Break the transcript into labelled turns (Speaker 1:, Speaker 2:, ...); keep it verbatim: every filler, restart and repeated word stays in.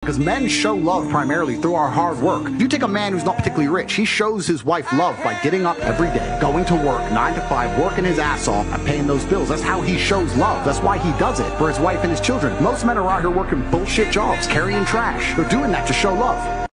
Speaker 1: because men show love primarily through our hard work. If you take a man who's not particularly rich, he shows his wife love by getting up every day, going to work, nine to five, working his ass off, and paying those bills. That's how he shows love. That's why he does it, for his wife and his children. Most men are out here working bullshit jobs, carrying trash. They're doing that to show love.